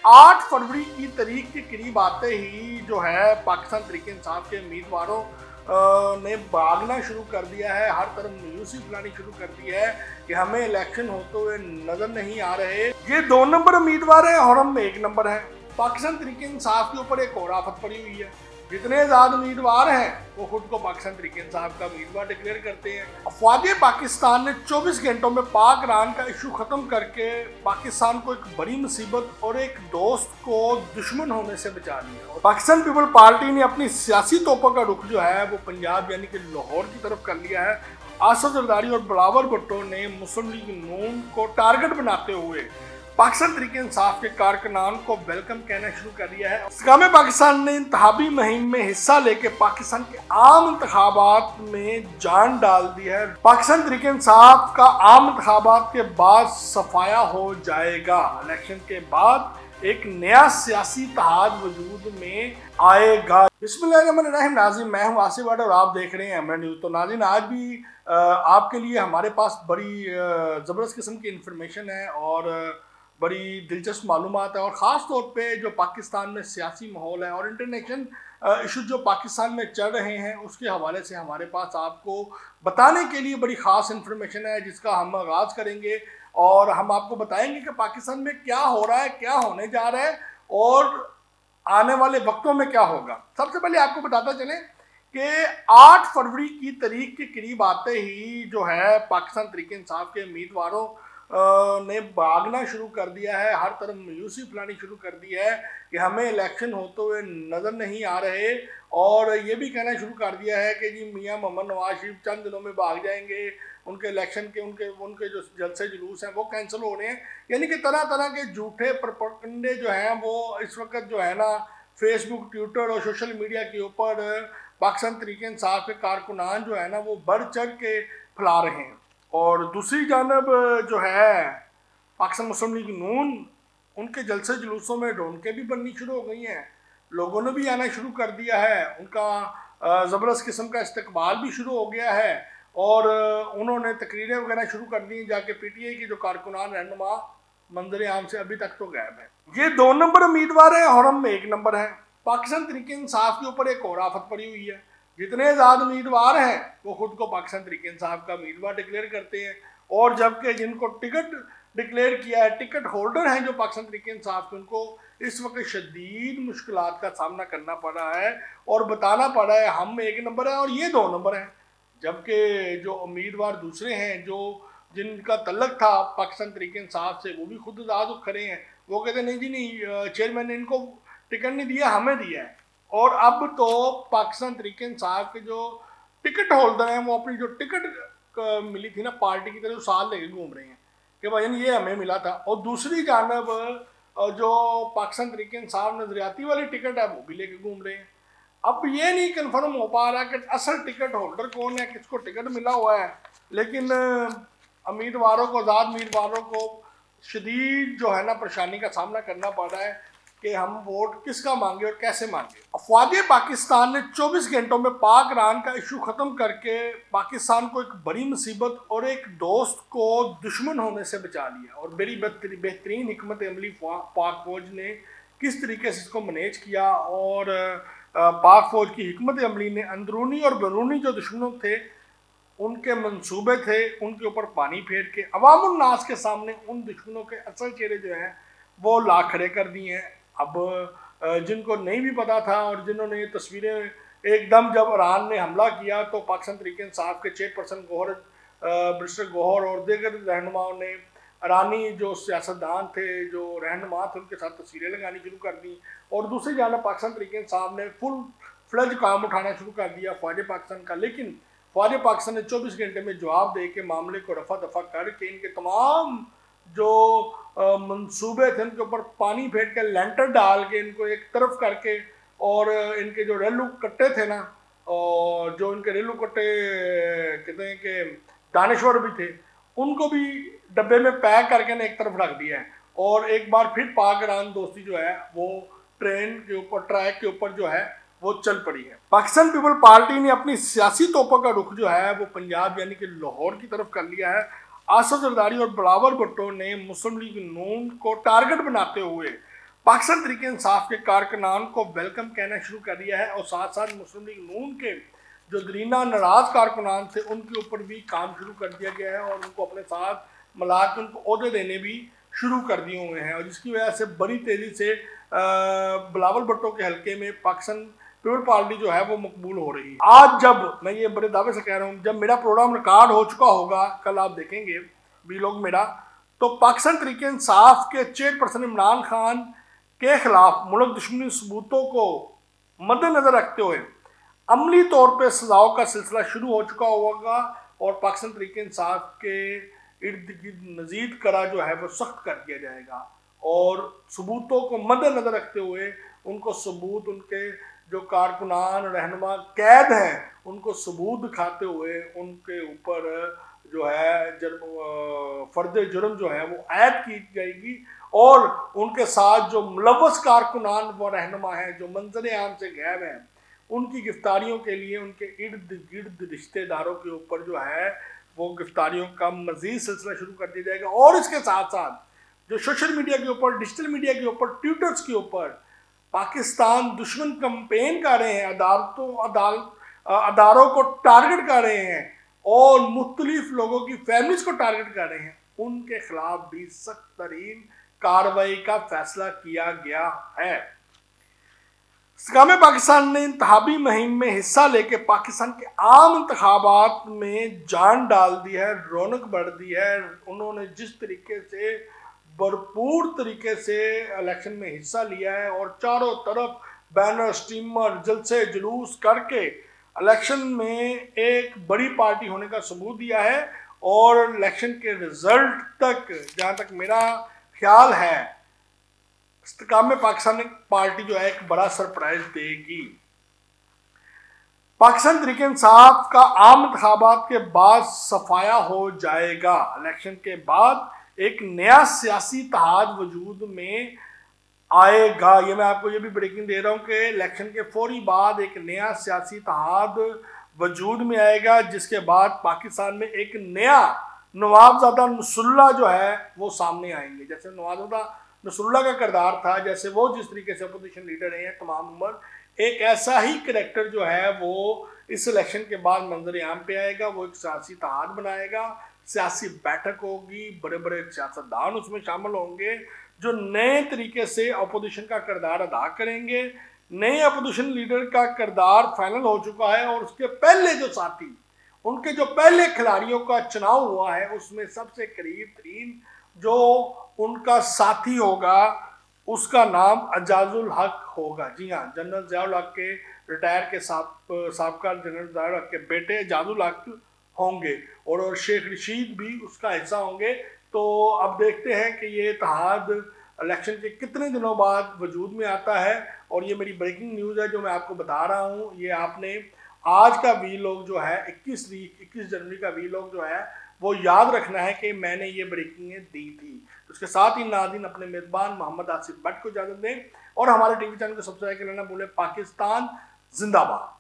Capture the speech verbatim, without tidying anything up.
आठ फरवरी की तारीख के करीब आते ही जो है पाकिस्तान तहरीक इंसाफ के उम्मीदवारों ने भागना शुरू कर दिया है। हर तरफ मायूसी फैलानी शुरू कर दी है कि हमें इलेक्शन होते हुए नजर नहीं आ रहे। ये दो नंबर उम्मीदवार हैं और हम एक नंबर हैं। पाकिस्तान तहरीक इंसाफ के ऊपर एक और आफत पड़ी हुई है। जितने आज़ाद उम्मीदवार हैं वो खुद को पाकिस्तान तहरीक इंसाफ का उम्मीदवार डिक्लेयर करते हैं। अफवाज पाकिस्तान ने चौबीस घंटों में पाक ईरान का इशू खत्म करके पाकिस्तान को एक बड़ी मुसीबत और एक दोस्त को दुश्मन होने से बचा लिया। पाकिस्तान पीपल पार्टी ने अपनी सियासी तोपों का रुख जो है वो पंजाब यानी कि लाहौर की तरफ कर लिया है। आसफ जरदारी और बिलावल भुट्टो ने मुस्लिम लीग नून को टारगेट बनाते हुए पाकिस्तान तहरीक इंसाफ के कारकुनान को वेलकम कहना शुरू कर दिया है। इस्लाम पाकिस्तान ने इंतखाबी मुहिम में हिस्सा लेके पाकिस्तान के आम इंतखाबात में जान डाल दी है। पाकिस्तान तहरीक इंसाफ का आम इंतखाबात के बाद सफाया हो जाएगा। इलेक्शन के बाद एक नया सियासी इत्तेहाद वजूद में आएगा। बिस्मिल्लाहिर्रहमानिर्रहीम। नाज़रीन, मैं हूं आसिफ और आप देख रहे हैं हमरा न्यूज़। तो नाज़रीन, आज भी आपके लिए हमारे पास बड़ी ज़बरदस्त किस्म की इंफॉर्मेशन है और बड़ी दिलचस्प मालूमात है, और ख़ास तौर पे जो पाकिस्तान में सियासी माहौल है और इंटरनेशनल इशू जो पाकिस्तान में चल रहे हैं उसके हवाले से हमारे पास आपको बताने के लिए बड़ी ख़ास इंफॉर्मेशन है, जिसका हम आगाज़ करेंगे और हम आपको बताएंगे कि पाकिस्तान में क्या हो रहा है, क्या होने जा रहा है और आने वाले वक्तों में क्या होगा। सबसे पहले आपको बताता चलें कि आठ फरवरी की तारीख के करीब आते ही जो है पाकिस्तान तहरीक इंसाफ के उम्मीदवारों ने भागना शुरू कर दिया है। हर तरफ मायूसी फैलानी शुरू कर दी है कि हमें इलेक्शन होते हुए नज़र नहीं आ रहे, और ये भी कहना शुरू कर दिया है कि जी मियां मोहम्मद नवाज शरीफ चंद दिनों में भाग जाएंगे, उनके इलेक्शन के उनके उनके जो जलसे जुलूस हैं वो कैंसिल हो रहे हैं। यानी कि तरह तरह के झूठे प्रोपेगेंडे जो हैं वो इस वक्त जो है ना फेसबुक, ट्विटर और सोशल मीडिया के ऊपर पाकिस्तान तहरीक इंसाफ के कारकुनान जो है ना वो बढ़ चढ़ के फैला रहे हैं। और दूसरी जानब जो है पाकिस्तान मुस्लिम लीग नून, उनके जलसे जुलूसों में रौनकें भी बननी शुरू हो गई हैं। लोगों ने भी आना शुरू कर दिया है, उनका ज़बरदस्त किस्म का इस्तकबाल भी शुरू हो गया है और उन्होंने तकरीरें वगैरह शुरू कर दी जाके पीटीआई के जो कारकुनान रहनुमा मंजर आम से अभी तक तो गायब है। ये दो नंबर उम्मीदवार हैं और हम एक नंबर हैं। पाकिस्तान तहरीक इंसाफ के ऊपर एक और आफत पड़ी हुई है। जितने आज़ाद उम्मीदवार हैं वो खुद को पाकिस्तान तहरीक इंसाफ का उम्मीदवार डिक्लेयर करते हैं, और जबकि जिनको टिकट डिक्लेयर किया है, टिकट होल्डर हैं जो पाकिस्तान तहरीक इंसाफ के, उनको इस वक्त शदीद मुश्किलात का सामना करना पड़ रहा है और बताना पड़ रहा है हम एक नंबर हैं और ये दो नंबर हैं। जबकि जो उम्मीदवार दूसरे हैं जो जिनका तल्लक था पाकिस्तान तहरीक इंसाफ से, वो भी खुद आज़ाद खड़े हैं। वो कहते नहीं जी नहीं, चेयरमैन ने इनको टिकट नहीं दिया, हमें दिया है। और अब तो पाकिस्तान तहरीक इंसाफ के जो टिकट होल्डर हैं वो अपनी जो टिकट मिली थी ना पार्टी की तरफ साल लेके घूम रहे हैं कि भाई ये हमें मिला था। और दूसरी जानब जो पाकिस्तान तहरीक इंसाफ नजरियाती वाली टिकट है वो भी लेके घूम रहे हैं। अब ये नहीं कन्फर्म हो पा रहा कि असल टिकट होल्डर कौन है, किसको टिकट मिला हुआ है, लेकिन उम्मीदवारों को आज़ाद उम्मीदवारों को शदीद जो है ना परेशानी का सामना करना पड़ रहा है कि हम वोट किसका मांगे और कैसे मांगे। अफवाज पाकिस्तान ने चौबीस घंटों में पाक ईरान का इशू खत्म करके पाकिस्तान को एक बड़ी मुसीबत और एक दोस्त को दुश्मन होने से बचा लिया। और बड़ी बेहतरीन हिकमत अमली पाक फौज ने किस तरीके से इसको मैनेज किया, और पाक फौज की हिकमत अमली ने अंदरूनी और बैरूनी जो दुश्मनों थे उनके मंसूबे थे उनके ऊपर पानी फेर के अवामुल नास के सामने उन दुश्मनों के असल चेहरे जो हैं वो ला खड़े कर दिए हैं। अब जिनको नहीं भी पता था और जिन्होंने ये तस्वीरें एकदम जब ईरान ने हमला किया तो पाकिस्तान तहरीक इंसाफ के चेयरपर्सन गौहर बैरिस्टर गौहर और दीगर रहनुमाओं ने ईरानी जो सियासतदान थे, जो रहनुमा थे, उनके साथ तस्वीरें लगानी शुरू कर दी। और दूसरी जानब पाकिस्तान तहरीक इंसाफ ने फुल फ्लज काम उठाना शुरू कर दिया फौज पाकिस्तान का। लेकिन फौज पाकिस्तान ने चौबीस घंटे में जवाब दे के मामले को रफा दफा करके इनके तमाम जो मंसूबे थे उनके ऊपर पानी फेंक के लेंटर डाल के इनको एक तरफ करके, और इनके जो रेलू कट्टे थे ना, और जो इनके रेलू कट्टे कहते हैं कि दानश्वर भी थे, उनको भी डब्बे में पैक करके ना एक तरफ रख दिया है। और एक बार फिर पाक ईरान दोस्ती जो है वो ट्रेन के ऊपर, ट्रैक के ऊपर जो है वो चल पड़ी है। पाकिस्तान पीपल पार्टी ने अपनी सियासी तोपों का रुख जो है वो पंजाब यानी कि लाहौर की तरफ कर लिया है। आसफ जरदारी और बिलावल भुट्टो ने मुस्लिम लीग नून को टारगेट बनाते हुए पाकिस्तान तहरीक इंसाफ के कारकुनान को वेलकम कहना शुरू कर दिया है और साथ साथ मुस्लिम लीग नून के जो दरीना नाराज कारकुनान थे उनके ऊपर भी काम शुरू कर दिया गया है और उनको अपने साथ मिला के उनको ओहदे देने भी शुरू कर दिए हुए हैं, और जिसकी वजह से बड़ी तेज़ी से बिलावल भुट्टो के हल्के में पाकिस्तान पीपल पार्टी जो है वो मकबूल हो रही है। आज जब मैं ये बड़े दावे से कह रहा हूँ, जब मेरा प्रोग्राम रिकॉर्ड हो चुका होगा, कल आप देखेंगे भी लोग मेरा, तो पाकिस्तान तहरीक इंसाफ के चेयरपर्सन इमरान खान के खिलाफ मुल्क दुश्मनी सबूतों को मद्देनजर रखते हुए अमली तौर पर सजाओं का सिलसिला शुरू हो चुका होगा और पाकिस्तान तहरीक इंसाफ के इर्द गिर्द मजीद करा जो है वो सख्त कर दिया जाएगा और सबूतों को मद्देनजर रखते हुए उनको सबूत, उनके जो कारकुनान रहनुमा कैद हैं उनको सबूत दिखाते हुए उनके ऊपर जो है जर्म फर्द जुर्म जो है वो ऐड की जाएगी और उनके साथ जो मुलव्वस कारकुनान व रहनुमा हैं जो मंजर आम से गायब हैं उनकी गिरफ्तारियों के लिए उनके इर्द गिर्द रिश्तेदारों के ऊपर जो है वो गिरफ्तारियों का मजीद सिलसिला शुरू कर दिया जाएगा। और इसके साथ साथ जो सोशल मीडिया के ऊपर, डिजिटल मीडिया के ऊपर, ट्विटर्स के ऊपर पाकिस्तान दुश्मन कंपेन कर रहे हैं, अदालतों अदाल अदारों को टारगेट कर रहे हैं और मुख्तलिफ लोगों की फैमिलीज को टारगेट कर रहे हैं, उनके खिलाफ भी सख्त तरीन कार्रवाई का फैसला किया गया है। इस्तेकाम पाकिस्तान ने इंतखाबी मुहिम में हिस्सा लेके पाकिस्तान के आम इंतखाबात में जान डाल दी है, रौनक बढ़ दी है। उन्होंने जिस तरीके से भरपूर तरीके से इलेक्शन में हिस्सा लिया है और चारों तरफ बैनर, स्टीमर, जलसे जुलूस करके इलेक्शन में एक बड़ी पार्टी होने का सबूत दिया है और इलेक्शन के रिजल्ट तक जहाँ तक मेरा ख्याल है इस्तेकाम पाकिस्तान पार्टी जो है एक बड़ा सरप्राइज देगी। पाकिस्तान तहरीक इंसाफ का आम इंतखाबात के बाद सफाया हो जाएगा। इलेक्शन के बाद एक नया सियासी इत्तेहाद वजूद में आएगा। ये मैं आपको ये भी ब्रेकिंग दे रहा हूँ कि इलेक्शन के फौरी बाद एक नया सियासी इत्तेहाद वजूद में आएगा जिसके बाद पाकिस्तान में एक नया नवाबजादा नसरुल्लाह जो है वो सामने आएंगे। जैसे नवाबजादा नसरुल्लाह का किरदार था, जैसे वो जिस तरीके से अपोजिशन लीडर हैं तमाम उम्र, एक ऐसा ही करैक्टर जो है वो इस इलेक्शन के बाद मंजर आम पे आएगा। वो एक सियासी इत्तेहाद बनाएगा, सियासी बैठक होगी, बड़े बड़े सियासतदान उसमें शामिल होंगे जो नए तरीके से अपोजिशन का किरदार अदा करेंगे। नए अपोजिशन लीडर का किरदार फाइनल हो चुका है और उसके पहले जो साथी, उनके जो पहले खिलाड़ियों का चुनाव हुआ है उसमें सबसे करीब तरीन जो उनका साथी होगा उसका नाम एजाजुल हक होगा। जी हाँ, जनरल ज़ियाउल हक के रिटायर के साबका जनरल ज़ियाउल हक के बेटे एजाजुल हक होंगे और शेख रशीद भी उसका हिस्सा होंगे। तो अब देखते हैं कि ये इत्तेहाद इलेक्शन के कितने दिनों बाद वजूद में आता है। और ये मेरी ब्रेकिंग न्यूज़ है जो मैं आपको बता रहा हूँ। ये आपने आज का वी लॉग जो है इक्कीस तारीख इक्कीस जनवरी का वी लॉग जो है वो याद रखना है कि मैंने ये ब्रेकिंगें दी थी। उसके साथ ही नाज़रीन अपने मेज़बान मोहम्मद आसिफ भट्ट को इजाज़त दें और हमारे टीवी चैनल को सब्सक्राइब करना ना भूलें। पाकिस्तान जिंदाबाद।